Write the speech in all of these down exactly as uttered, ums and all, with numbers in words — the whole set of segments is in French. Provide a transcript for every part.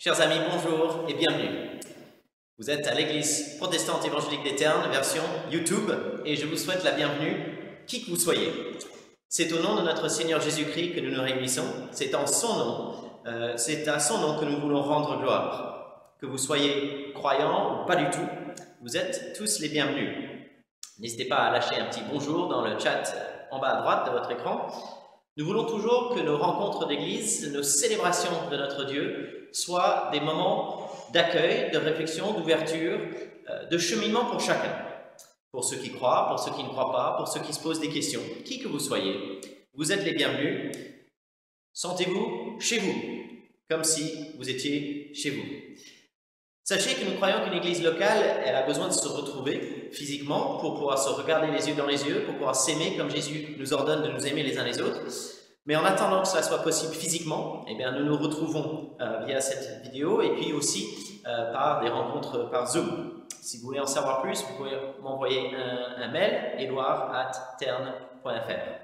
Chers amis, bonjour et bienvenue. Vous êtes à l'église protestante évangélique des Ternes, version YouTube, et je vous souhaite la bienvenue, qui que vous soyez. C'est au nom de notre Seigneur Jésus-Christ que nous nous réunissons, c'est en son nom, euh, c'est à son nom que nous voulons rendre gloire. Que vous soyez croyants ou pas du tout, vous êtes tous les bienvenus. N'hésitez pas à lâcher un petit bonjour dans le chat en bas à droite de votre écran. Nous voulons toujours que nos rencontres d'église, nos célébrations de notre Dieu, soient des moments d'accueil, de réflexion, d'ouverture, de cheminement pour chacun. Pour ceux qui croient, pour ceux qui ne croient pas, pour ceux qui se posent des questions, qui que vous soyez, vous êtes les bienvenus. Sentez-vous chez vous, comme si vous étiez chez vous. Sachez que nous croyons qu'une église locale, elle a besoin de se retrouver physiquement pour pouvoir se regarder les yeux dans les yeux, pour pouvoir s'aimer comme Jésus nous ordonne de nous aimer les uns les autres. Mais en attendant que cela soit possible physiquement, eh bien, nous nous retrouvons euh, via cette vidéo et puis aussi euh, par des rencontres par Zoom. Si vous voulez en savoir plus, vous pouvez m'envoyer un, un mail, edouard arobase terne point f r.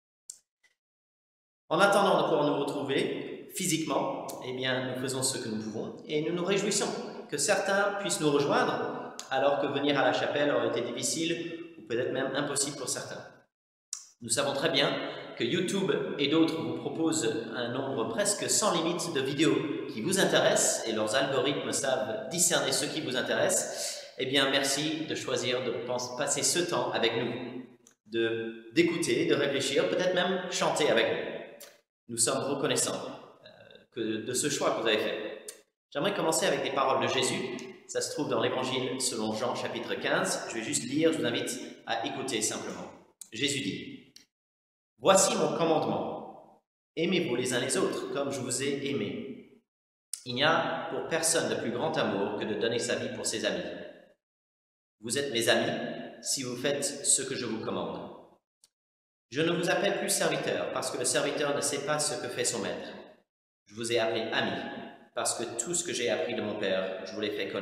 En attendant de pouvoir nous retrouver physiquement, eh bien, nous faisons ce que nous pouvons et nous nous réjouissons que certains puissent nous rejoindre alors que venir à la chapelle aurait été difficile ou peut-être même impossible pour certains. Nous savons très bien que YouTube et d'autres vous proposent un nombre presque sans limite de vidéos qui vous intéressent et leurs algorithmes savent discerner ce qui vous intéresse. Eh bien, merci de choisir de passer ce temps avec nous, de d'écouter, de réfléchir, peut-être même chanter avec nous. Nous sommes reconnaissants euh, que de ce choix que vous avez fait. J'aimerais commencer avec des paroles de Jésus. Ça se trouve dans l'Évangile selon Jean chapitre quinze. Je vais juste lire, je vous invite à écouter simplement. Jésus dit: « Voici mon commandement. Aimez-vous les uns les autres comme je vous ai aimés. Il n'y a pour personne de plus grand amour que de donner sa vie pour ses amis. Vous êtes mes amis si vous faites ce que je vous commande. Je ne vous appelle plus serviteur parce que le serviteur ne sait pas ce que fait son maître. Je vous ai appelé ami parce que tout ce que j'ai appris de mon Père, je vous l'ai fait connaître. »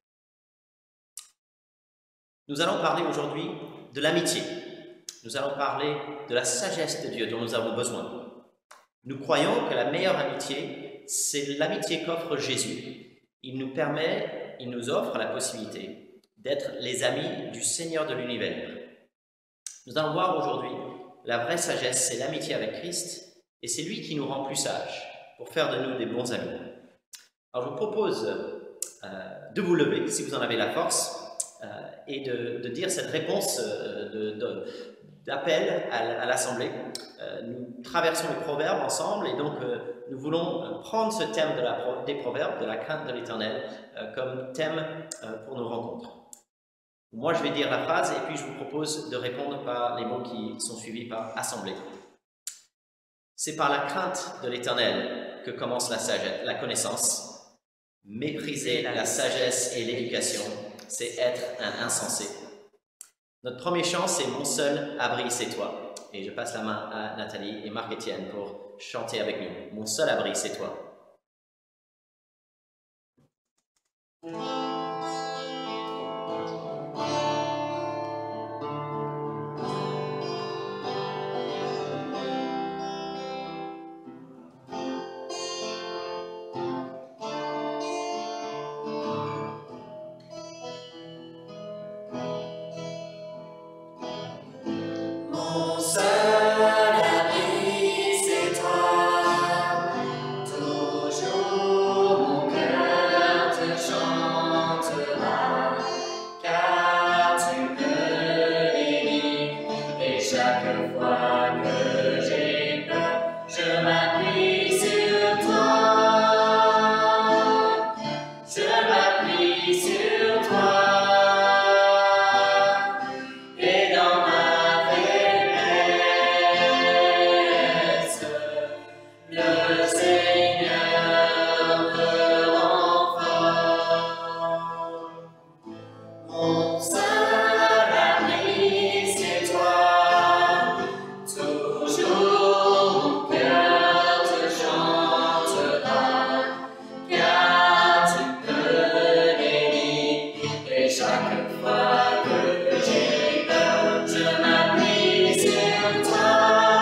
Nous allons parler aujourd'hui de l'amitié. Nous allons parler de la sagesse de Dieu dont nous avons besoin. Nous croyons que la meilleure amitié, c'est l'amitié qu'offre Jésus. Il nous permet, il nous offre la possibilité d'être les amis du Seigneur de l'univers. Nous allons voir aujourd'hui la vraie sagesse, c'est l'amitié avec Christ, et c'est lui qui nous rend plus sages pour faire de nous des bons amis. Alors je vous propose euh, de vous lever, si vous en avez la force, euh, et de, de dire cette réponse euh, de, de, d'appel à, à l'Assemblée. Euh, nous traversons les proverbes ensemble, et donc euh, nous voulons prendre ce thème de la, des proverbes, de la crainte de l'Éternel, euh, comme thème euh, pour nos rencontres. Moi, je vais dire la phrase, et puis je vous propose de répondre par les mots qui sont suivis par Assemblée. C'est par la crainte de l'Éternel que commence la sagesse, la connaissance. Mépriser la sagesse et l'éducation, c'est être un insensé. Notre premier chant, c'est « Mon seul abri, c'est toi ». Et je passe la main à Nathalie et Marc-Étienne pour chanter avec nous. « Mon seul abri, c'est toi ».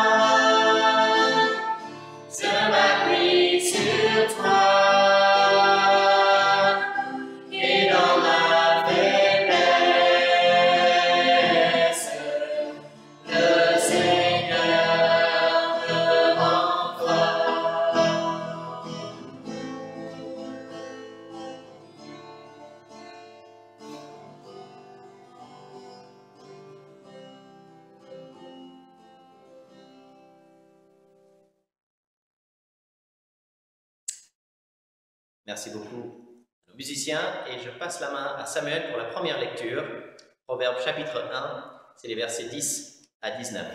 Je m'appuie sur toi. Merci beaucoup aux musiciens et je passe la main à Samuel pour la première lecture. Proverbe chapitre un, c'est les versets dix à dix-neuf.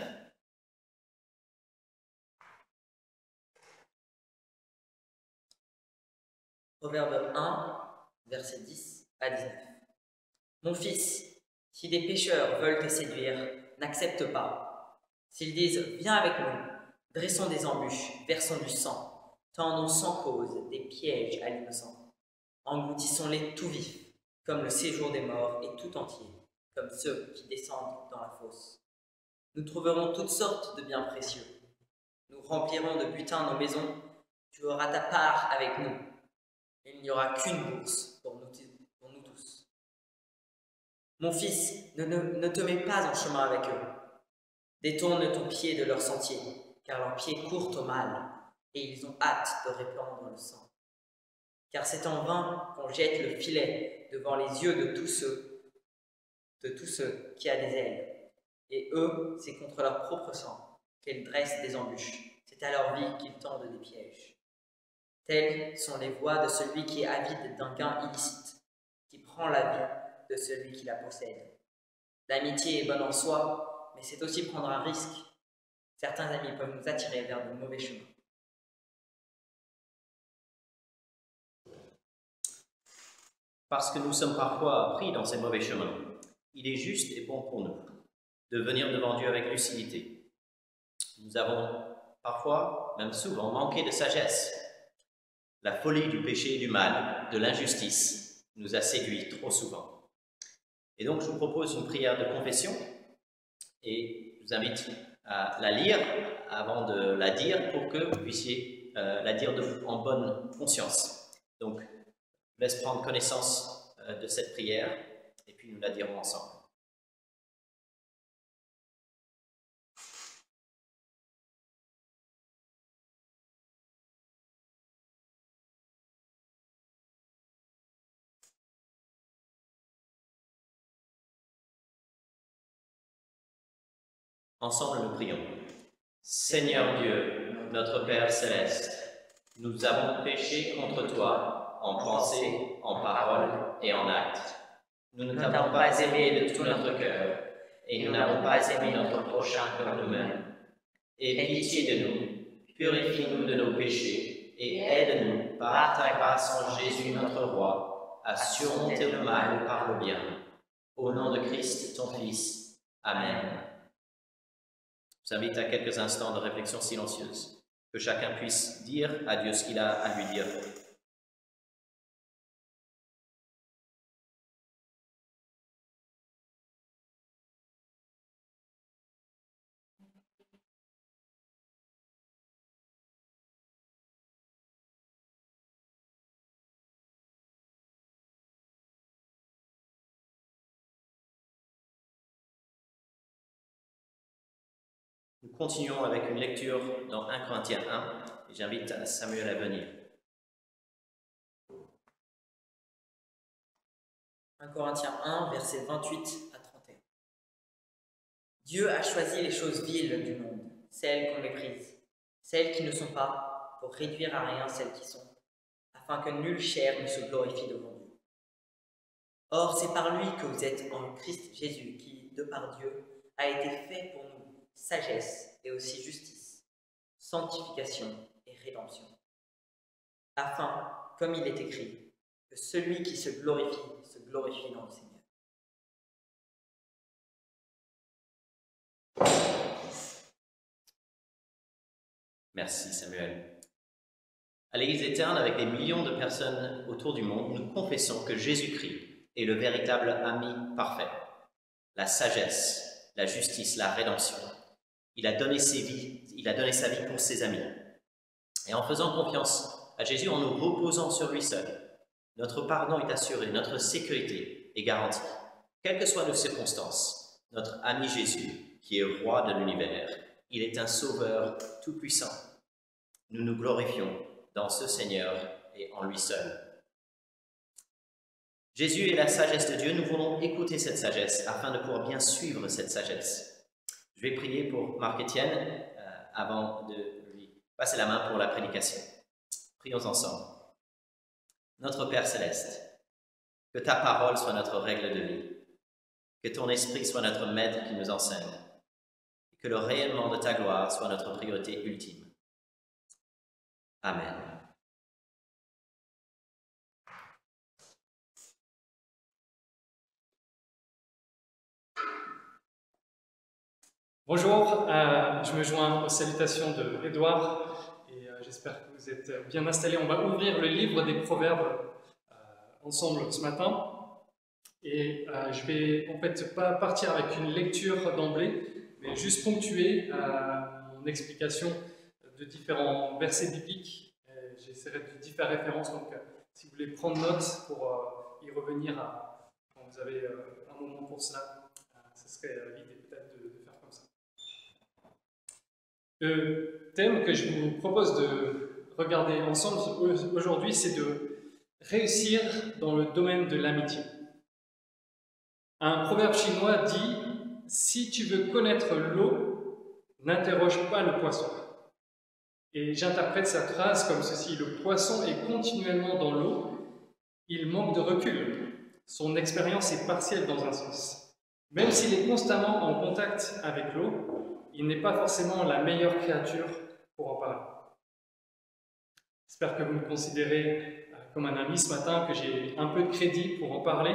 Proverbe un, versets dix à dix-neuf. Mon fils, si des pécheurs veulent te séduire, n'accepte pas. S'ils disent « Viens avec nous, dressons des embûches, versons du sang, tendons sans cause des pièges à l'innocent. Engloutissons-les tout vifs, comme le séjour des morts et tout entier, comme ceux qui descendent dans la fosse. Nous trouverons toutes sortes de biens précieux. Nous remplirons de butin nos maisons. Tu auras ta part avec nous. Il n'y aura qu'une bourse pour nous, pour nous tous. Mon fils, ne, ne, ne te mets pas en chemin avec eux. Détourne ton pied de leur sentier, car leurs pieds courent au mal, et ils ont hâte de répandre le sang. Car c'est en vain qu'on jette le filet devant les yeux de tous ceux, de tous ceux qui a des ailes. Et eux, c'est contre leur propre sang qu'ils dressent des embûches. C'est à leur vie qu'ils tendent des pièges. Telles sont les voies de celui qui est avide d'un gain illicite, qui prend la vie de celui qui la possède. L'amitié est bonne en soi, mais c'est aussi prendre un risque. Certains amis peuvent nous attirer vers de mauvais chemins. Parce que nous sommes parfois pris dans ces mauvais chemins, il est juste et bon pour nous de venir devant Dieu avec lucidité. Nous avons parfois, même souvent, manqué de sagesse. La folie du péché et du mal, de l'injustice, nous a séduits trop souvent. Et donc, je vous propose une prière de confession et je vous invite à la lire avant de la dire pour que vous puissiez euh, la dire de, en bonne conscience. Donc, je vous laisse prendre connaissance euh, de cette prière et puis nous la dirons ensemble. Ensemble, nous prions. Seigneur Dieu, notre Père céleste, nous avons péché contre toi en pensée, en parole et en acte. Nous ne t'avons pas aimé de tout notre cœur et nous n'avons pas aimé notre prochain comme nous-mêmes. Aie pitié de nous, purifie-nous de nos péchés et aide-nous par ta grâce en Jésus notre Roi à surmonter le mal par le bien. Au nom de Christ, ton Fils. Amen. Je vous invite à quelques instants de réflexion silencieuse, que chacun puisse dire à Dieu ce qu'il a à lui dire. Nous continuons avec une lecture dans un Corinthiens un, et j'invite Samuel à venir. un Corinthiens un, versets vingt-huit à trente et un. Dieu a choisi les choses viles du monde, celles qu'on méprise, celles qui ne sont pas, pour réduire à rien celles qui sont, afin que nulle chair ne se glorifie devant Dieu. Or, c'est par lui que vous êtes en Christ Jésus, qui, de par Dieu, a été fait pour nous sagesse et aussi justice, sanctification et rédemption, afin, comme il est écrit, que celui qui se glorifie, se glorifie dans le Seigneur. Merci Samuel. À l'Église éterne, avec des millions de personnes autour du monde, nous confessons que Jésus-Christ est le véritable ami parfait, la sagesse, la justice, la rédemption. Il a donné ses vies, il a donné sa vie pour ses amis. Et en faisant confiance à Jésus, en nous reposant sur lui seul, notre pardon est assuré, notre sécurité est garantie. Quelles que soient nos circonstances, notre ami Jésus, qui est roi de l'univers, il est un sauveur tout-puissant. Nous nous glorifions dans ce Seigneur et en lui seul. Jésus est la sagesse de Dieu. Nous voulons écouter cette sagesse afin de pouvoir bien suivre cette sagesse. Je vais prier pour Marc-Étienne euh, avant de lui passer la main pour la prédication. Prions ensemble. Notre Père céleste, que ta parole soit notre règle de vie, que ton esprit soit notre maître qui nous enseigne, et que le rayonnement de ta gloire soit notre priorité ultime. Amen. Bonjour, euh, je me joins aux salutations de Édouard et euh, j'espère que vous êtes bien installés. On va ouvrir le livre des Proverbes euh, ensemble ce matin et euh, je vais en fait pas partir avec une lecture d'emblée, mais juste ponctuer euh, mon explication de différents versets bibliques. J'essaierai de d'y faire référence, donc euh, si vous voulez prendre note pour euh, y revenir à, quand vous avez euh, un moment pour cela, euh, ce serait euh, l'idée peut-être de, de faire comme ça. Le thème que je vous propose de regarder ensemble aujourd'hui, c'est de réussir dans le domaine de l'amitié. Un proverbe chinois dit « Si tu veux connaître l'eau, n'interroge pas le poisson ». Et j'interprète cette phrase comme ceci: le poisson est continuellement dans l'eau, il manque de recul, son expérience est partielle dans un sens. Même s'il est constamment en contact avec l'eau, il n'est pas forcément la meilleure créature pour en parler. J'espère que vous me considérez comme un ami ce matin, que j'ai un peu de crédit pour en parler.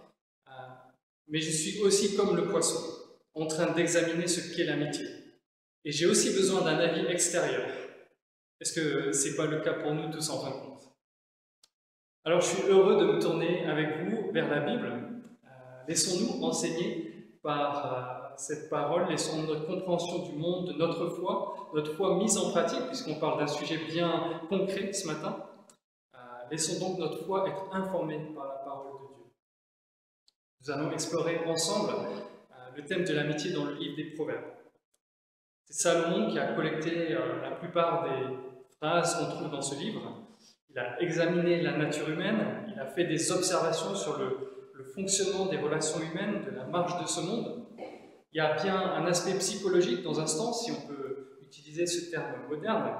Mais je suis aussi comme le poisson, en train d'examiner ce qu'est l'amitié. Et j'ai aussi besoin d'un avis extérieur. Est-ce que ce n'est pas le cas pour nous tous en fin de compte? Alors je suis heureux de me tourner avec vous vers la Bible. Euh, Laissons-nous enseigner par euh, cette parole, laissons notre compréhension du monde, de notre foi, notre foi mise en pratique, puisqu'on parle d'un sujet bien concret ce matin. Euh, laissons donc notre foi être informée par la parole de Dieu. Nous allons explorer ensemble euh, le thème de l'amitié dans le livre des Proverbes. C'est Salomon qui a collecté euh, la plupart des phrases qu'on trouve dans ce livre. Il a examiné la nature humaine, il a fait des observations sur le, le fonctionnement des relations humaines, de la marche de ce monde. Il y a bien un aspect psychologique dans un sens, si on peut utiliser ce terme moderne.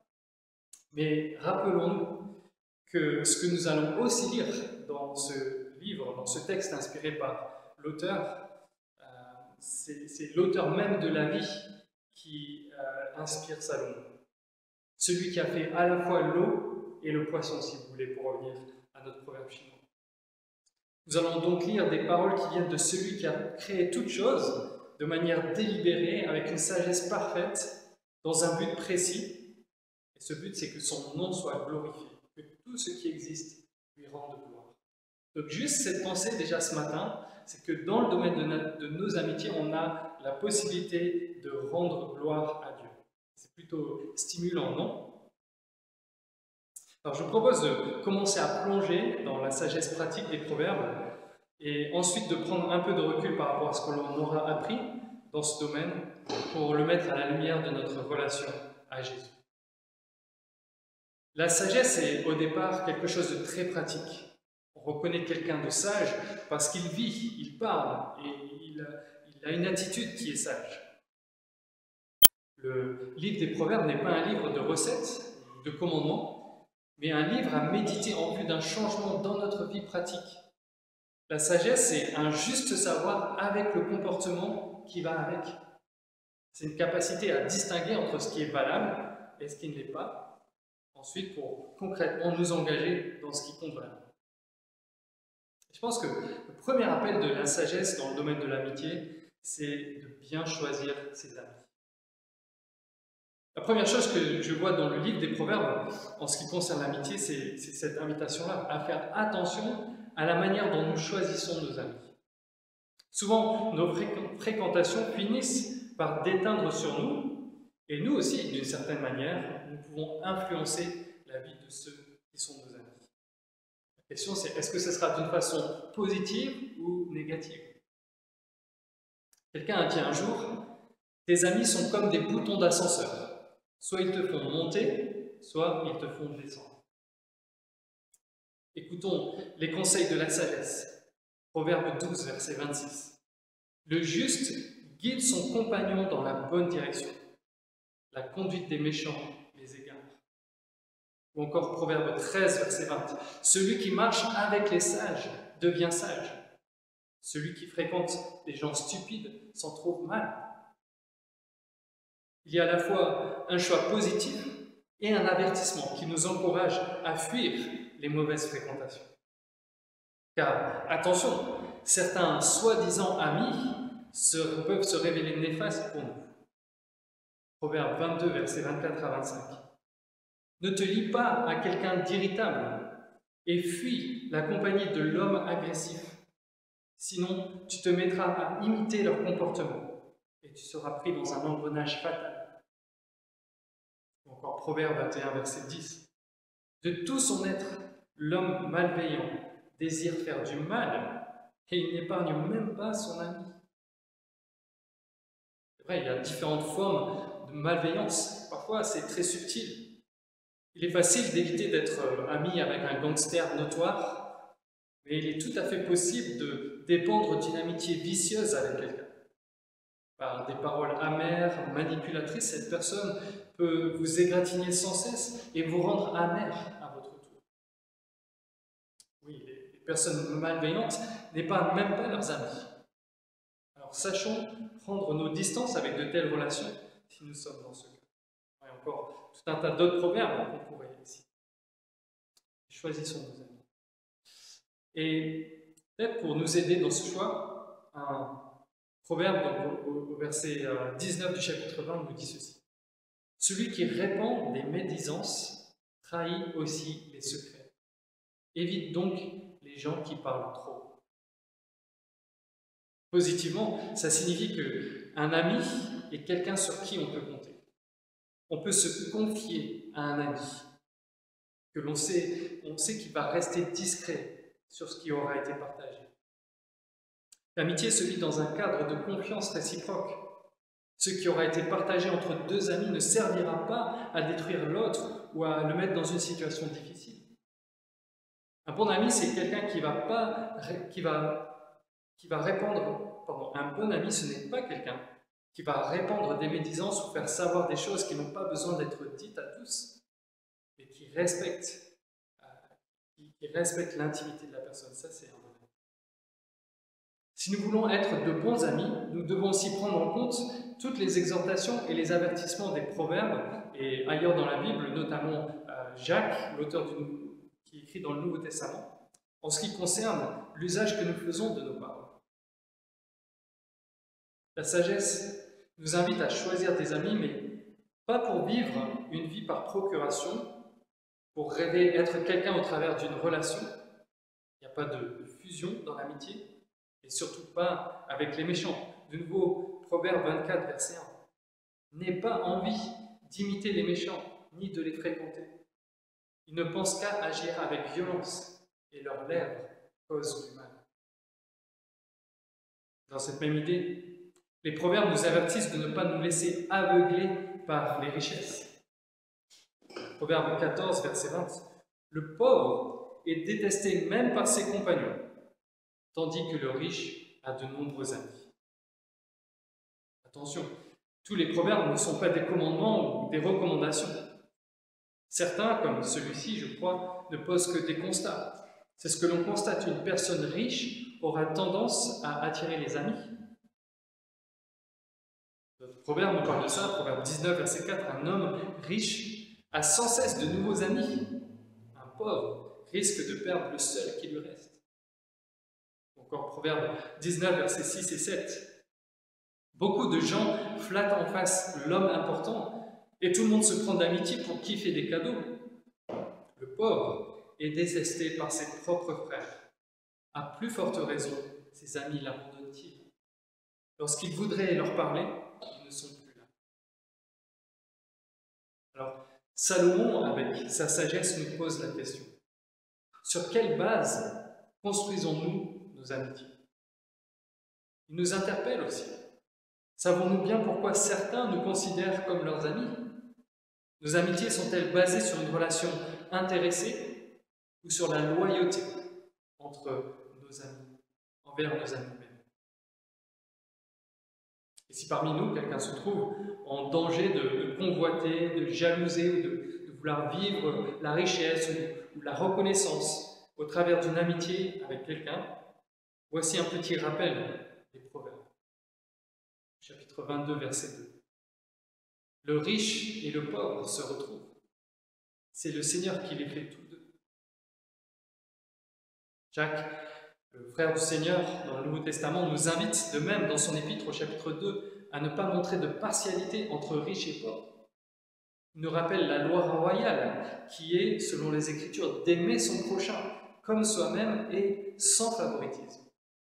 Mais rappelons-nous que ce que nous allons aussi lire dans ce livre, dans ce texte inspiré par l'auteur, euh, c'est l'auteur même de la vie qui euh, inspire Salomon. Celui qui a fait à la fois l'eau et le poisson, si vous voulez, pour revenir à notre proverbe chinois. Nous allons donc lire des paroles qui viennent de celui qui a créé toutes choses de manière délibérée, avec une sagesse parfaite, dans un but précis. Et ce but, c'est que son nom soit glorifié, que tout ce qui existe lui rende gloire. Donc juste cette pensée déjà ce matin, c'est que dans le domaine de, na- de nos amitiés, on a la possibilité de rendre gloire à Dieu. C'est plutôt stimulant, non? Alors je vous propose de commencer à plonger dans la sagesse pratique des proverbes et ensuite de prendre un peu de recul par rapport à ce que l'on aura appris dans ce domaine pour le mettre à la lumière de notre relation à Jésus. La sagesse est au départ quelque chose de très pratique. On reconnaît quelqu'un de sage parce qu'il vit, il parle et il, il a une attitude qui est sage. Le livre des Proverbes n'est pas un livre de recettes, de commandements, mais un livre à méditer en vue d'un changement dans notre vie pratique. La sagesse, c'est un juste savoir avec le comportement qui va avec. C'est une capacité à distinguer entre ce qui est valable et ce qui ne l'est pas, ensuite pour concrètement nous engager dans ce qui compte vraiment. Je pense que le premier appel de la sagesse dans le domaine de l'amitié, c'est de bien choisir ses amis. La première chose que je vois dans le livre des Proverbes, en ce qui concerne l'amitié, c'est cette invitation-là, à faire attention à la manière dont nous choisissons nos amis. Souvent, nos fréquentations finissent par déteindre sur nous, et nous aussi, d'une certaine manière, nous pouvons influencer la vie de ceux qui sont nos amis. La question, c'est est-ce que ce sera d'une façon positive ou négative? Quelqu'un a dit un jour, tes amis sont comme des boutons d'ascenseur. Soit ils te font monter, soit ils te font descendre. Écoutons les conseils de la sagesse. Proverbe douze, verset vingt-six. Le juste guide son compagnon dans la bonne direction. La conduite des méchants les égare. Ou encore Proverbe treize, verset vingt. Celui qui marche avec les sages devient sage. Celui qui fréquente des gens stupides s'en trouve mal. Il y a à la fois un choix positif et un avertissement qui nous encourage à fuir les mauvaises fréquentations. Car, attention, certains soi-disant amis se, peuvent se révéler néfastes pour nous. Proverbe vingt-deux, versets vingt-quatre à vingt-cinq. Ne te lie pas à quelqu'un d'irritable et fuis la compagnie de l'homme agressif. Sinon, tu te mettras à imiter leur comportement et tu seras pris dans un engrenage fatal. Encore Proverbe vingt et un, verset dix. De tout son être, l'homme malveillant désire faire du mal et il n'épargne même pas son ami. C'est vrai, il y a différentes formes de malveillance. Parfois, c'est très subtil. Il est facile d'éviter d'être ami avec un gangster notoire, mais il est tout à fait possible de dépendre d'une amitié vicieuse avec quelqu'un. Par des paroles amères, manipulatrices, cette personne peut vous égratigner sans cesse et vous rendre amer à votre tour. Oui, les personnes malveillantes n'est pas même pas leurs amis. Alors sachons prendre nos distances avec de telles relations si nous sommes dans ce cas. Et encore tout un tas d'autres proverbes qu'on pourrait ici. Choisissons nos amis. Et peut-être pour nous aider dans ce choix, un proverbe donc, au, au verset dix-neuf du chapitre vingt nous dit ceci. Celui qui répand des médisances trahit aussi les secrets. Évite donc les gens qui parlent trop. Positivement, ça signifie qu'un ami est quelqu'un sur qui on peut compter. On peut se confier à un ami, que l'on sait, on sait qu'il va rester discret sur ce qui aura été partagé. L'amitié se vit dans un cadre de confiance réciproque. Ce qui aura été partagé entre deux amis ne servira pas à détruire l'autre ou à le mettre dans une situation difficile. Un bon ami, c'est quelqu'un qui va pas, qui va, qui va répandre, pardon, un bon ami, ce n'est pas quelqu'un qui va répandre des médisances ou faire savoir des choses qui n'ont pas besoin d'être dites à tous, mais qui respecte, euh, qui, qui respecte l'intimité de la personne. Ça, c'est un bon ami. Si nous voulons être de bons amis, nous devons aussi prendre en compte toutes les exhortations et les avertissements des proverbes, et ailleurs dans la Bible, notamment euh, Jacques, l'auteur du, qui écrit dans le Nouveau Testament, en ce qui concerne l'usage que nous faisons de nos paroles. La sagesse nous invite à choisir des amis, mais pas pour vivre une vie par procuration, pour rêver être quelqu'un au travers d'une relation. Il n'y a pas de fusion dans l'amitié, et surtout pas avec les méchants. De nouveau, Proverbe vingt-quatre, verset un. N'aie pas envie d'imiter les méchants, ni de les fréquenter. Ils ne pensent qu'à agir avec violence, et leurs lèvres causent du mal. Dans cette même idée, les proverbes nous avertissent de ne pas nous laisser aveugler par les richesses. Proverbe quatorze, verset vingt. Le pauvre est détesté même par ses compagnons, tandis que le riche a de nombreux amis. Attention, tous les proverbes ne sont pas des commandements ou des recommandations. Certains, comme celui-ci, je crois, ne posent que des constats. C'est ce que l'on constate, une personne riche aura tendance à attirer les amis. Notre proverbe nous parle de ça, proverbe dix-neuf, verset quatre, un homme riche a sans cesse de nouveaux amis. Un pauvre risque de perdre le seul qui lui reste. Encore proverbe dix-neuf, versets six et sept. Beaucoup de gens flattent en face l'homme important et tout le monde se prend d'amitié pour qui fait des cadeaux. Le pauvre est détesté par ses propres frères. À plus forte raison, ses amis l'abandonnent-ils. Lorsqu'il voudrait leur parler, ils ne sont plus là. Alors, Salomon, avec sa sagesse, nous pose la question. Sur quelle base construisons-nous nos amitiés? Il nous interpelle aussi. Savons-nous bien pourquoi certains nous considèrent comme leurs amis? Nos amitiés sont-elles basées sur une relation intéressée ou sur la loyauté entre nos amis, envers nos amis mêmes? Et si parmi nous, quelqu'un se trouve en danger de, de convoiter, de jalouser ou de, de vouloir vivre la richesse ou, ou la reconnaissance au travers d'une amitié avec quelqu'un, voici un petit rappel des Proverbes. Chapitre vingt-deux, verset deux. Le riche et le pauvre se retrouvent. C'est le Seigneur qui les fait tous deux. Jacques, le frère du Seigneur dans le Nouveau Testament, nous invite de même dans son épître au chapitre deux à ne pas montrer de partialité entre riches et pauvres. Il nous rappelle la loi royale qui est, selon les Écritures, d'aimer son prochain comme soi-même et sans favoritisme.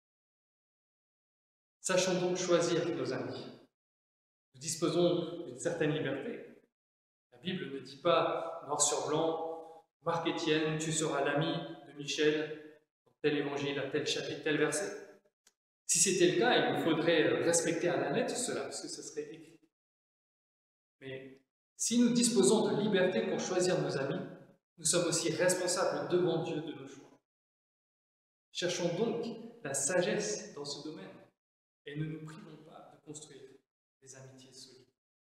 Sachons donc choisir nos amis. Nous disposons d'une certaine liberté. La Bible ne dit pas noir sur blanc, Marc Étienne, tu seras l'ami de Michel, tel évangile, à tel chapitre, tel verset. Si c'était le cas, il nous faudrait respecter à la lettre cela, parce que ce serait écrit. Mais si nous disposons de liberté pour choisir nos amis, nous sommes aussi responsables devant Dieu de nos choix. Cherchons donc la sagesse dans ce domaine et ne nous privons pas de construire des amitiés solides.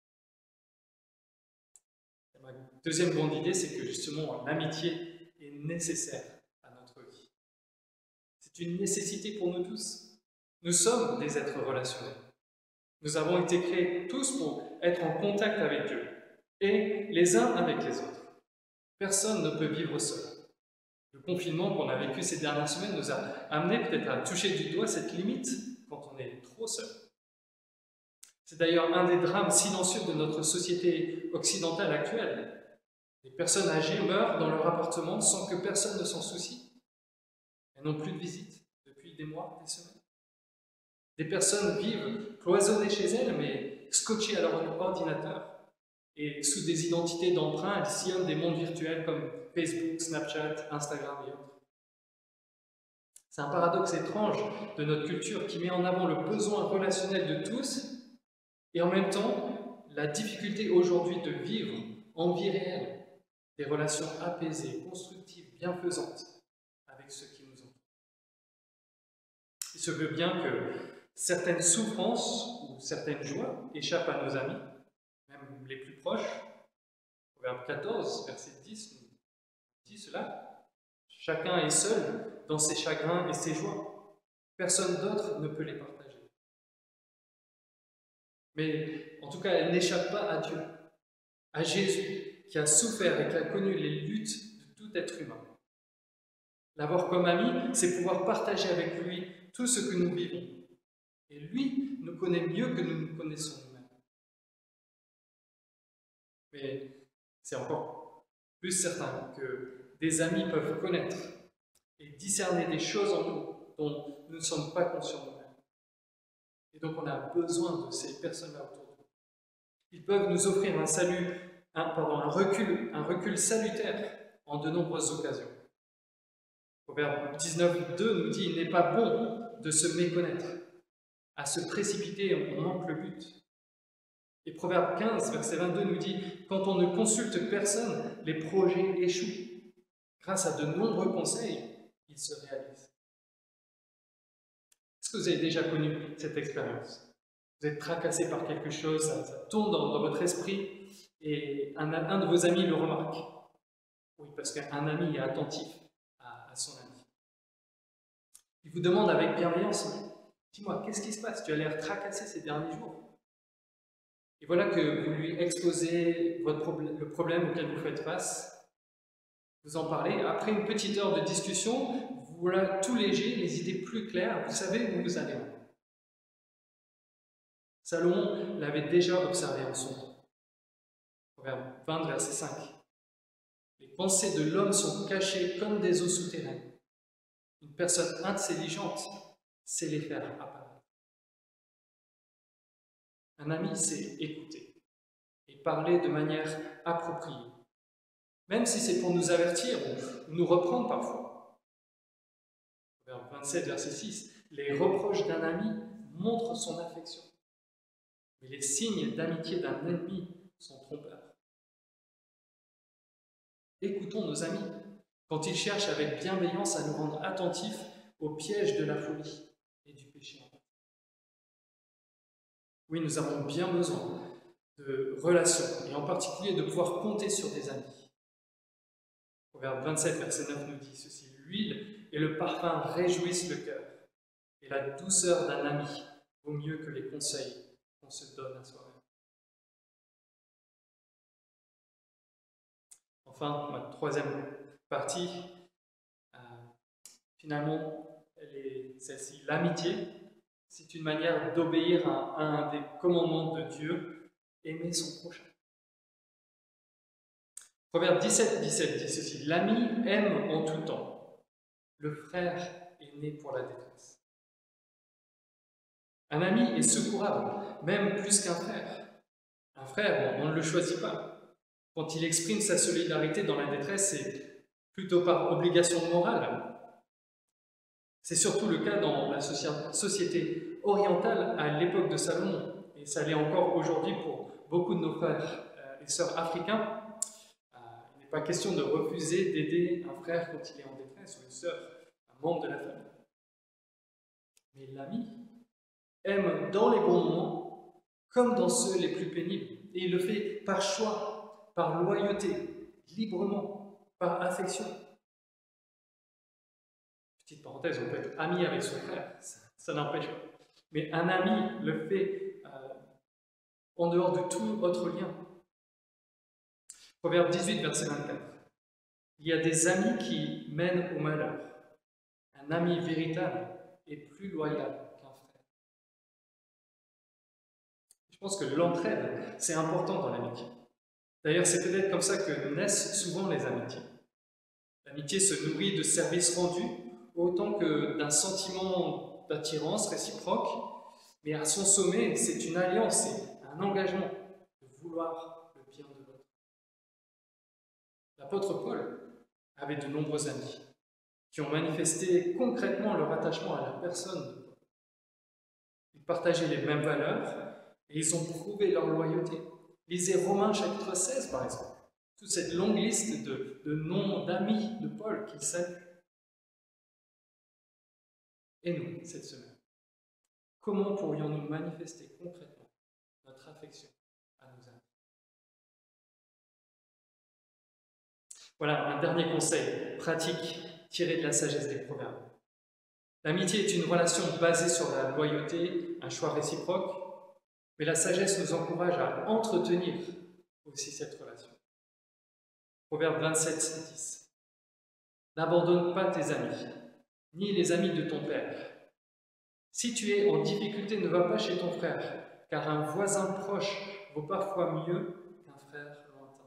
Et ma deuxième grande idée, c'est que justement l'amitié est nécessaire à notre vie. C'est une nécessité pour nous tous. Nous sommes des êtres relationnels. Nous avons été créés tous pour être en contact avec Dieu et les uns avec les autres. Personne ne peut vivre seul. Le confinement qu'on a vécu ces dernières semaines nous a amené peut-être à toucher du doigt cette limite quand on est trop seul. C'est d'ailleurs un des drames silencieux de notre société occidentale actuelle. Les personnes âgées meurent dans leur appartement sans que personne ne s'en soucie. Elles n'ont plus de visite depuis des mois, des semaines. Des personnes vivent cloisonnées chez elles, mais scotchées à leur ordinateur. Et sous des identités d'emprunt, elles sillonnent des mondes virtuels comme Facebook, Snapchat, Instagram et autres. C'est un paradoxe étrange de notre culture qui met en avant le besoin relationnel de tous et en même temps la difficulté aujourd'hui de vivre en vie réelle des relations apaisées, constructives, bienfaisantes avec ceux qui nous entourent. Il se veut bien que certaines souffrances ou certaines joies échappent à nos amis, même les plus proches. Proverbe quatorze, verset dix, nous dit cela. Chacun est seul dans ses chagrins et ses joies. Personne d'autre ne peut les partager. Mais en tout cas, elle n'échappe pas à Dieu, à Jésus, qui a souffert et qui a connu les luttes de tout être humain. L'avoir comme ami, c'est pouvoir partager avec lui tout ce que nous vivons. Et lui nous connaît mieux que nous nous connaissons nous-mêmes. Mais c'est encore plus certain que des amis peuvent connaître et discerner des choses en nous dont nous ne sommes pas conscients nous-mêmes. Et donc on a besoin de ces personnes-là autour de nous. Ils peuvent nous offrir un salut, un, pardon, un recul, un recul salutaire en de nombreuses occasions. Proverbe dix-neuf, deux nous dit « Il n'est pas bon de se méconnaître. À se précipiter, on manque le but. » Et Proverbe quinze, verset vingt-deux nous dit « Quand on ne consulte personne, les projets échouent. Grâce à de nombreux conseils, ils se réalisent. » Est-ce que vous avez déjà connu cette expérience? Vous êtes tracassé par quelque chose, ça, ça tourne dans, dans votre esprit, et un, un de vos amis le remarque. Oui, parce qu'un ami est attentif à, à son ami. Il vous demande avec bienveillance, dis-moi, qu'est-ce qui se passe? Tu as l'air tracassé ces derniers jours. Et voilà que vous lui exposez votre problème, le problème auquel vous faites face. Vous en parlez. Après une petite heure de discussion, vous voilà tout léger, les idées plus claires, vous savez où vous allez. Salomon l'avait déjà observé en son temps. Proverbe vingt, verset cinq. Les pensées de l'homme sont cachées comme des eaux souterraines. Une personne intelligente sait les faire apparaître. Un ami, c'est écouter et parler de manière appropriée, même si c'est pour nous avertir ou nous reprendre parfois. Proverbe vingt-sept, verset six. Les reproches d'un ami montrent son affection, mais les signes d'amitié d'un ennemi sont trompeurs. Écoutons nos amis quand ils cherchent avec bienveillance à nous rendre attentifs au piège de la folie et du péché. Oui, nous avons bien besoin de relations, et en particulier de pouvoir compter sur des amis. Proverbe vingt-sept, verset neuf nous dit ceci: l'huile et le parfum réjouissent le cœur, et la douceur d'un ami vaut mieux que les conseils qu'on se donne à soi-même. Enfin, ma troisième partie, euh, finalement, elle est celle-ci. L'amitié, c'est une manière d'obéir à, à un des commandements de Dieu, aimer son prochain. Proverbe dix-sept, dix-sept dit ceci: l'ami aime en tout temps, le frère est né pour la détresse. Un ami est secourable, même plus qu'un frère. Un frère, on, on ne le choisit pas. Quand il exprime sa solidarité dans la détresse, c'est plutôt par obligation morale. C'est surtout le cas dans la société orientale à l'époque de Salomon, et ça l'est encore aujourd'hui pour beaucoup de nos frères et sœurs africains. Il n'est pas question de refuser d'aider un frère quand il est en détresse, ou une sœur, un membre de la famille. Mais l'ami aime dans les bons moments comme dans ceux les plus pénibles, et il le fait par choix, par loyauté, librement, par affection. Petite parenthèse, on peut être ami avec son frère, ça, ça n'empêche pas. Mais un ami le fait euh, en dehors de tout autre lien. Proverbe dix-huit, verset vingt-quatre. Il y a des amis qui mènent au malheur. Un ami véritable est plus loyal qu'un frère. Je pense que l'entraide, c'est important dans l'amitié. D'ailleurs, c'est peut-être comme ça que naissent souvent les amitiés. L'amitié se nourrit de services rendus, autant que d'un sentiment d'attirance réciproque, mais à son sommet, c'est une alliance, c'est un engagement de vouloir le bien de l'autre. L'apôtre Paul avait de nombreux amis qui ont manifesté concrètement leur attachement à la personne de Paul. Ils partageaient les mêmes valeurs et ils ont prouvé leur loyauté. Lisez Romains chapitre seize, par exemple. Toute cette longue liste de, de noms d'amis de Paul qu'il salue. Et nous, cette semaine, comment pourrions-nous manifester concrètement notre affection à nos amis? Voilà un dernier conseil pratique tiré de la sagesse des Proverbes. L'amitié est une relation basée sur la loyauté, un choix réciproque, mais la sagesse nous encourage à entretenir aussi cette relation. Proverbe vingt-sept, dix. N'abandonne pas tes amis, ni les amis de ton père. Si tu es en difficulté, ne va pas chez ton frère, car un voisin proche vaut parfois mieux qu'un frère lointain.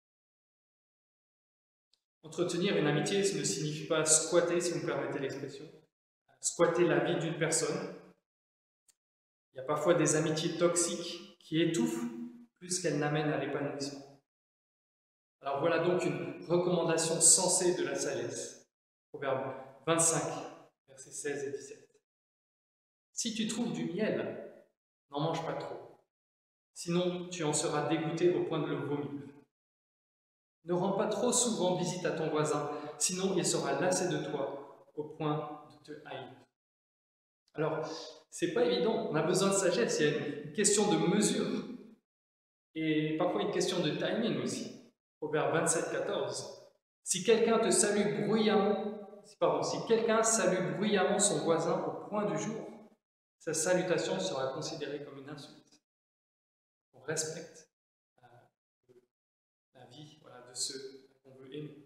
Entretenir une amitié, ça ne signifie pas squatter, si vous me permettez l'expression, squatter la vie d'une personne. Il y a parfois des amitiés toxiques qui étouffent plus qu'elles n'amènent à l'épanouissement. Alors voilà donc une recommandation sensée de la sagesse. Proverbe vingt-cinq, versets seize et dix-sept. Si tu trouves du miel, n'en mange pas trop, sinon tu en seras dégoûté au point de le vomir. Ne rends pas trop souvent visite à ton voisin, sinon il sera lassé de toi au point de te haïr. Alors, c'est pas évident, on a besoin de sagesse, il y a une question de mesure et parfois une question de timing aussi. Proverbe vingt-sept, quatorze. Si quelqu'un te salue bruyamment, pardon, si quelqu'un salue bruyamment son voisin au point du jour, sa salutation sera considérée comme une insulte. On respecte euh, la vie voilà, de ceux qu'on veut aimer.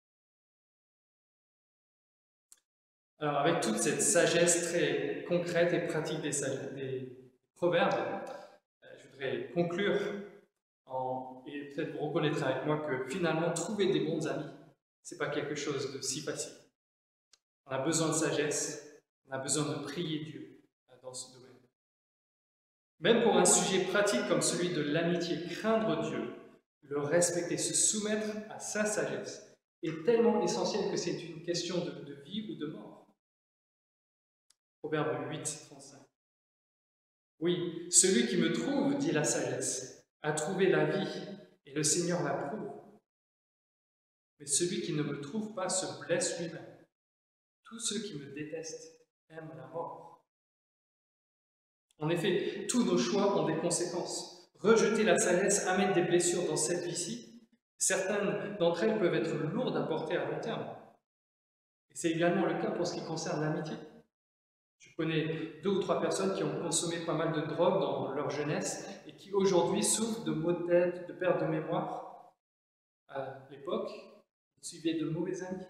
Alors, avec toute cette sagesse très concrète et pratique des, des proverbes, euh, je voudrais conclure en, et peut-être vous reconnaîtrez avec moi que finalement, trouver des bons amis, ce n'est pas quelque chose de si facile. On a besoin de sagesse, on a besoin de prier Dieu euh, dans ce domaine. Même pour un sujet pratique comme celui de l'amitié, craindre Dieu, le respecter, se soumettre à sa sagesse, est tellement essentiel que c'est une question de, de vie ou de mort. Proverbe huit, trente-cinq. Oui, celui qui me trouve, dit la sagesse, a trouvé la vie, et le Seigneur l'approuve. Mais celui qui ne me trouve pas se blesse lui-même. Tous ceux qui me détestent aiment la mort. En effet, tous nos choix ont des conséquences. Rejeter la sagesse amène des blessures dans cette vie-ci, Certaines d'entre elles peuvent être lourdes à porter à long terme. Et c'est également le cas pour ce qui concerne l'amitié. Je connais deux ou trois personnes qui ont consommé pas mal de drogue dans leur jeunesse et qui aujourd'hui souffrent de maux de tête, de perte de mémoire. À l'époque, ils suivaient de mauvais amis.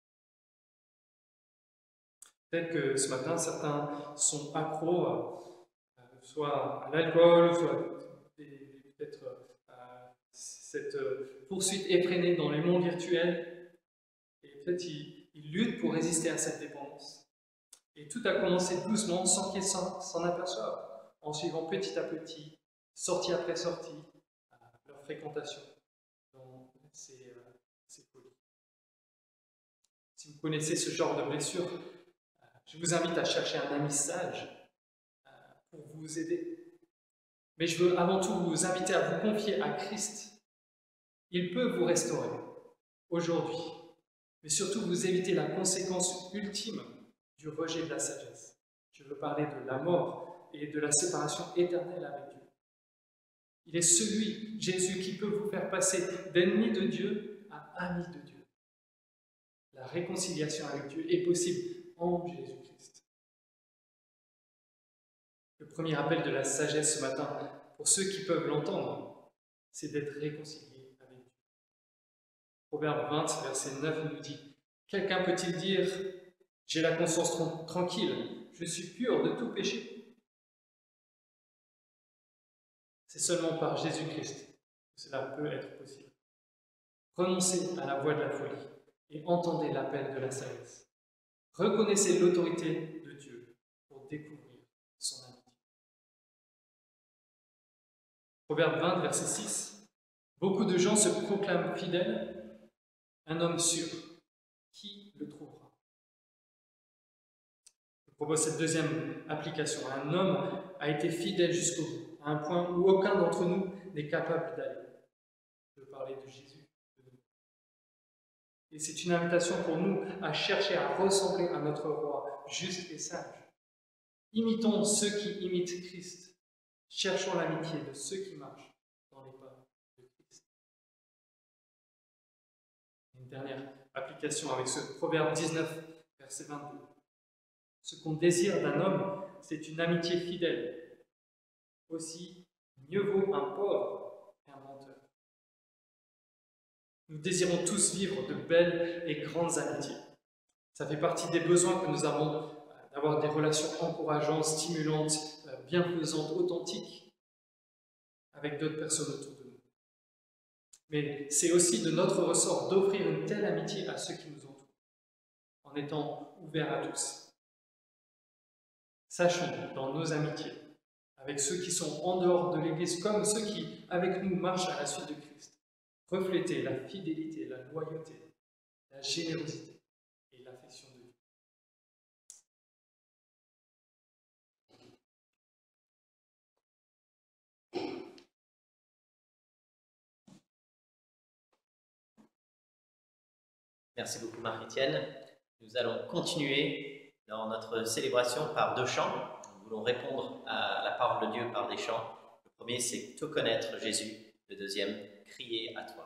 Peut-être que ce matin, certains sont accros à, à, soit à l'alcool, soit peut-être à cette poursuite effrénée dans les mondes virtuels. Et peut-être ils, ils luttent pour résister à cette dépendance. Et tout a commencé doucement, sans qu'ils s'en aperçoivent, en suivant petit à petit, sortie après sortie, leur fréquentation dans ces, euh, ces folies. Si vous connaissez ce genre de blessure, euh, je vous invite à chercher un ami sage euh, pour vous aider. Mais je veux avant tout vous inviter à vous confier à Christ. Il peut vous restaurer aujourd'hui, mais surtout vous éviter la conséquence ultime du rejet de la sagesse. Je veux parler de la mort et de la séparation éternelle avec Dieu. Il est celui, Jésus, qui peut vous faire passer d'ennemi de Dieu à ami de Dieu. La réconciliation avec Dieu est possible en Jésus-Christ. Le premier appel de la sagesse ce matin, pour ceux qui peuvent l'entendre, c'est d'être réconcilié avec Dieu. Proverbe vingt, verset neuf nous dit « Quelqu'un peut-il dire « J'ai la conscience tran- tranquille, je suis pur de tout péché ». C'est seulement par Jésus-Christ que cela peut être possible. Renoncez à la voie de la folie et entendez l'appel de la sagesse. Reconnaissez l'autorité de Dieu pour découvrir son amitié. Proverbe vingt, verset six. Beaucoup de gens se proclament fidèles, un homme sûr. Qui le trouvera ? Je propose cette deuxième application. Un homme a été fidèle jusqu'au bout, à un point où aucun d'entre nous n'est capable d'aller. Je veux parler de Jésus. De nous. Et c'est une invitation pour nous à chercher à ressembler à notre roi, juste et sage. Imitons ceux qui imitent Christ. Cherchons l'amitié de ceux qui marchent dans les pas de Christ. Une dernière application avec ce Proverbe dix-neuf, verset vingt-deux. Ce qu'on désire d'un homme, c'est une amitié fidèle. Aussi, mieux vaut un pauvre qu'un menteur. Nous désirons tous vivre de belles et grandes amitiés. Ça fait partie des besoins que nous avons, d'avoir des relations encourageantes, stimulantes, bienfaisantes, authentiques avec d'autres personnes autour de nous. Mais c'est aussi de notre ressort d'offrir une telle amitié à ceux qui nous entourent, en étant ouverts à tous. Sachons, dans nos amitiés, avec ceux qui sont en dehors de l'Église, comme ceux qui, avec nous, marchent à la suite de Christ, refléter la fidélité, la loyauté, la générosité et l'affection de Dieu. Merci beaucoup Marie-Étienne. Nous allons continuer dans notre célébration par deux chants. Nous voulons répondre à la parole de Dieu par des chants. Le premier, c'est « Te connaître, Jésus ». Le deuxième, « Crier à toi ».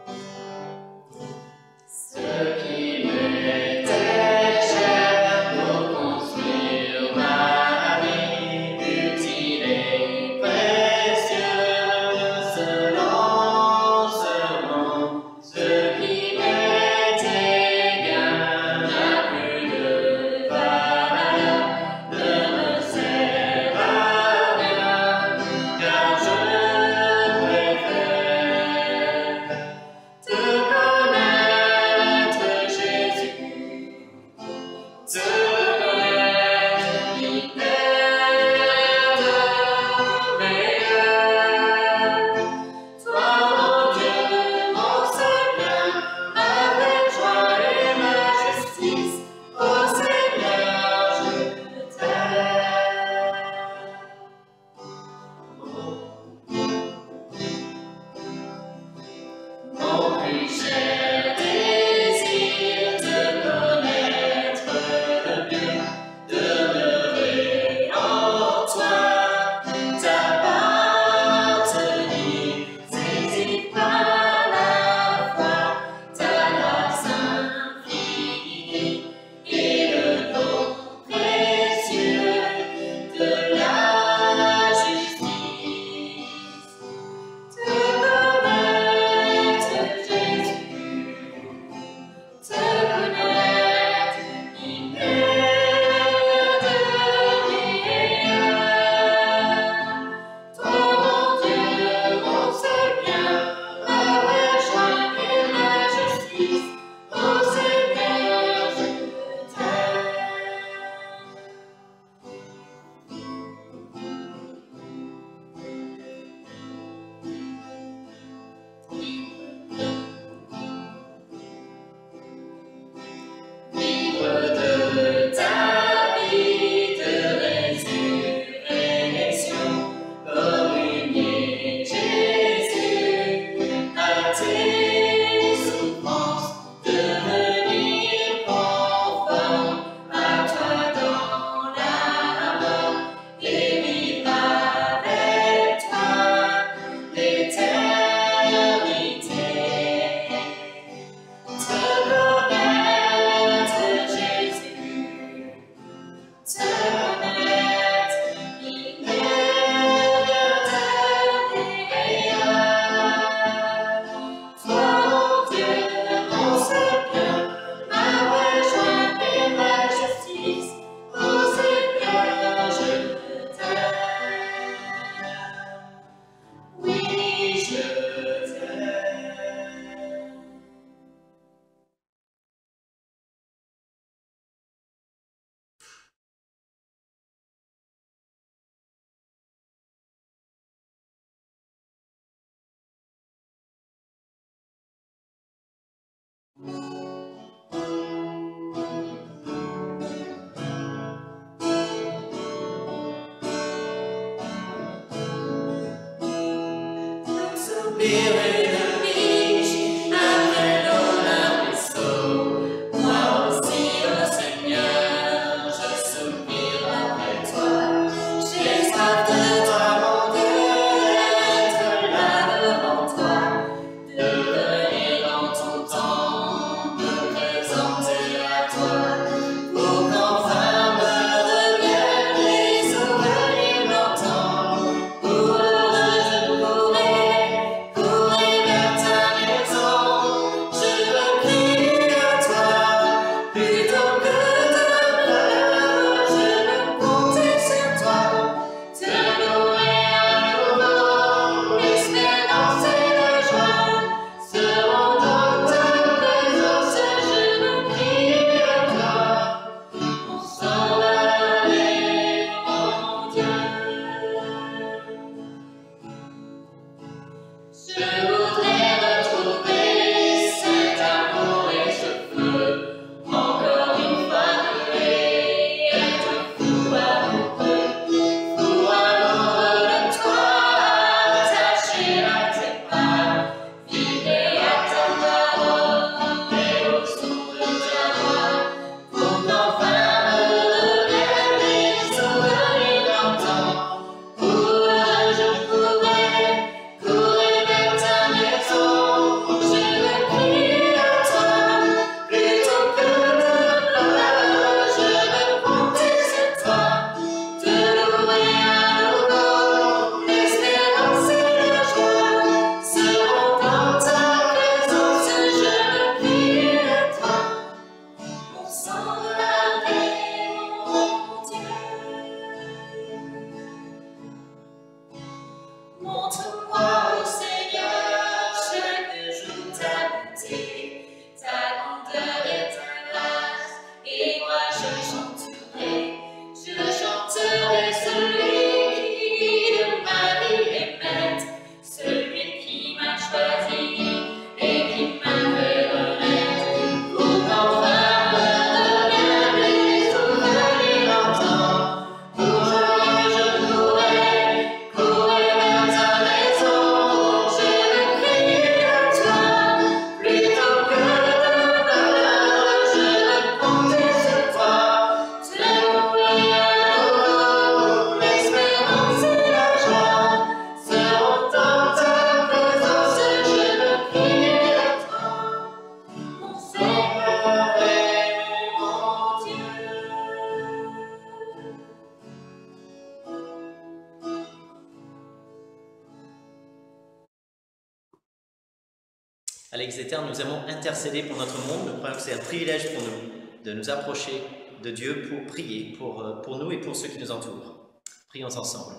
Ce qui m'était cher. Alex Éterne, nous aimons intercéder pour notre monde. Nous croyons que c'est un privilège pour nous de nous approcher de Dieu pour prier pour, pour nous et pour ceux qui nous entourent. Prions ensemble.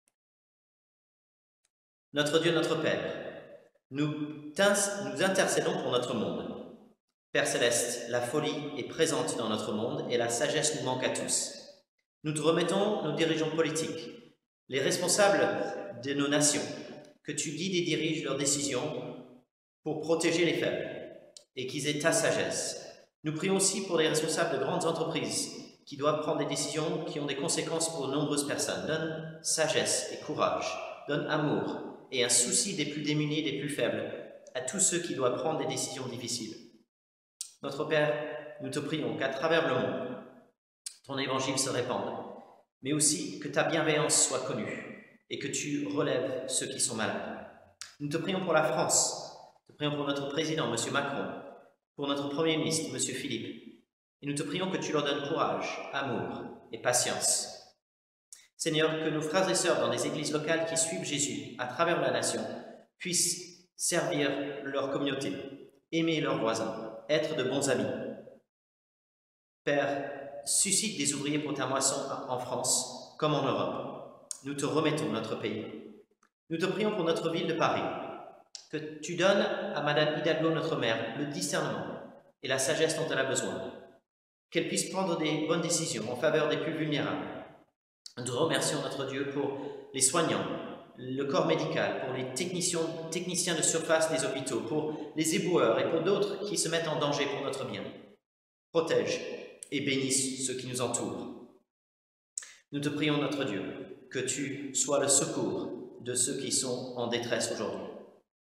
Notre Dieu, notre Père, nous, nous intercédons pour notre monde. Père Céleste, la folie est présente dans notre monde et la sagesse nous manque à tous. Nous te remettons nos dirigeants politiques, les responsables de nos nations, que tu guides et diriges leurs décisions pour protéger les faibles et qu'ils aient ta sagesse. Nous prions aussi pour les responsables de grandes entreprises qui doivent prendre des décisions qui ont des conséquences pour de nombreuses personnes. Donne sagesse et courage, donne amour et un souci des plus démunis et des plus faibles à tous ceux qui doivent prendre des décisions difficiles. Notre Père, nous te prions qu'à travers le monde, ton évangile se répande, mais aussi que ta bienveillance soit connue et que tu relèves ceux qui sont malades. Nous te prions pour la France. Nous te prions pour notre président, M. Macron, pour notre Premier ministre, M. Philippe, et nous te prions que tu leur donnes courage, amour et patience. Seigneur, que nos frères et sœurs dans des églises locales qui suivent Jésus à travers la nation puissent servir leur communauté, aimer leurs voisins, être de bons amis. Père, suscite des ouvriers pour ta moisson en France comme en Europe. Nous te remettons notre pays. Nous te prions pour notre ville de Paris, que tu donnes à Madame Hidalgo, notre mère, le discernement et la sagesse dont elle a besoin, qu'elle puisse prendre des bonnes décisions en faveur des plus vulnérables. Nous te remercions, notre Dieu, pour les soignants, le corps médical, pour les techniciens, techniciens de surface des hôpitaux, pour les éboueurs et pour d'autres qui se mettent en danger pour notre bien. Protège et bénisse ceux qui nous entourent. Nous te prions, notre Dieu, que tu sois le secours de ceux qui sont en détresse aujourd'hui.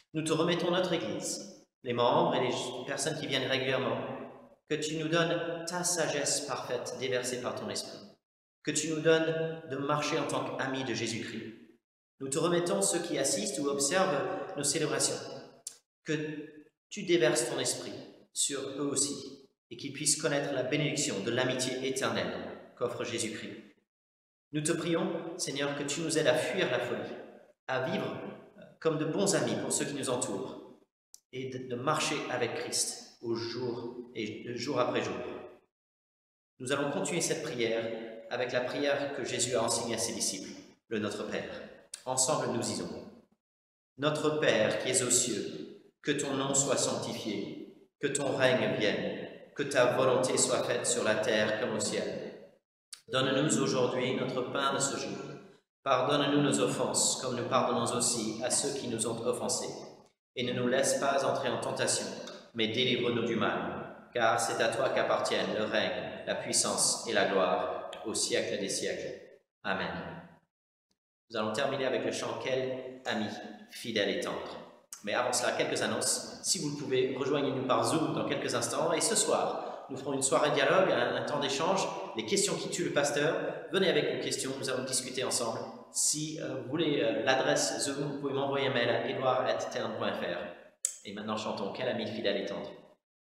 Nous te remettons notre Église, les membres et les personnes qui viennent régulièrement, que tu nous donnes ta sagesse parfaite déversée par ton Esprit, que tu nous donnes de marcher en tant qu'amis de Jésus-Christ. Nous te remettons ceux qui assistent ou observent nos célébrations, que tu déverses ton Esprit sur eux aussi, et qu'ils puissent connaître la bénédiction de l'amitié éternelle qu'offre Jésus-Christ. Nous te prions, Seigneur, que tu nous aides à fuir la folie, à vivre comme de bons amis pour ceux qui nous entourent, et de, de marcher avec Christ au jour et jour après jour. Nous allons continuer cette prière avec la prière que Jésus a enseignée à ses disciples, le Notre Père. Ensemble, nous disons: Notre Père qui es aux cieux, que ton nom soit sanctifié, que ton règne vienne, que ta volonté soit faite sur la terre comme au ciel. Donne-nous aujourd'hui notre pain de ce jour. Pardonne-nous nos offenses, comme nous pardonnons aussi à ceux qui nous ont offensés. Et ne nous laisse pas entrer en tentation, mais délivre-nous du mal. Car c'est à toi qu'appartiennent le règne, la puissance et la gloire, au siècle des siècles. Amen. Nous allons terminer avec le chant « Quel ami, fidèle et tendre ». Mais avant cela, quelques annonces. Si vous le pouvez, rejoignez-nous par Zoom dans quelques instants. Et ce soir, nous ferons une soirée dialogue, un, un temps d'échange. Les questions qui tuent le pasteur. Venez avec vos questions, nous allons discuter ensemble. Si euh, vous voulez euh, l'adresse Zoom, vous pouvez m'envoyer un mail à edouard arobase terne point f r. Et maintenant, chantons « Quel ami, fidèle et tendre ».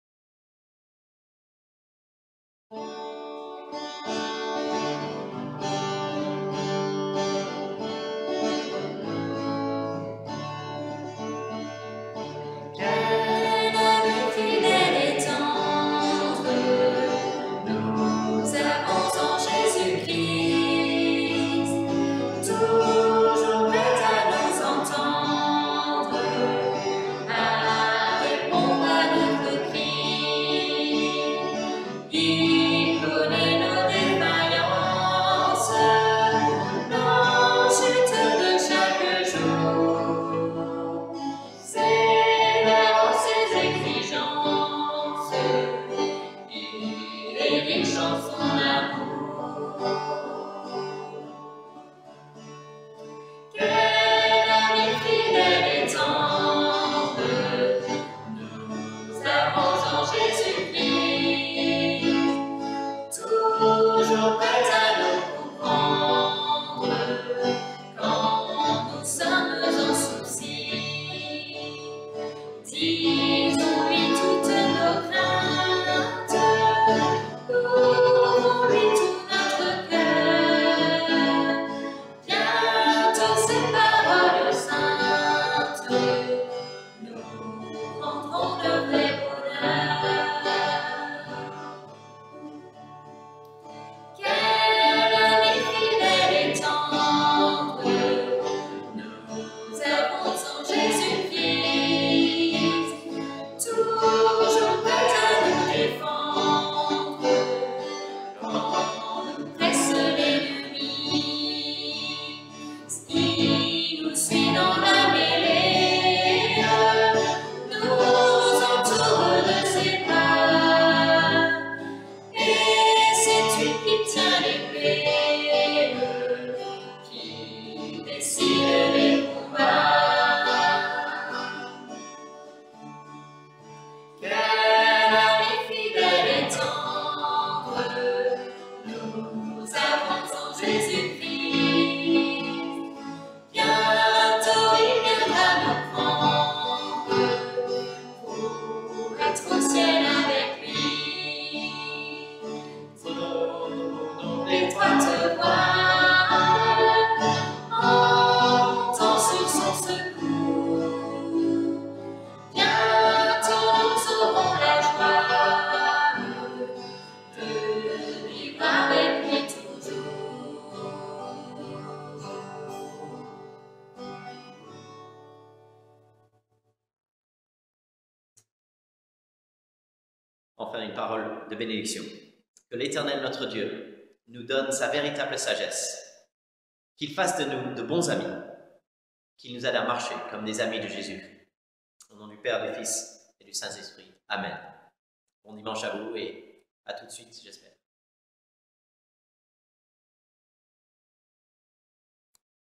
Enfin, une parole de bénédiction. Que l'Éternel, notre Dieu, nous donne sa véritable sagesse, qu'il fasse de nous de bons amis, qu'il nous aide à marcher comme des amis de Jésus. Au nom du Père, du Fils et du Saint-Esprit. Amen. Bon dimanche à vous et à tout de suite, j'espère.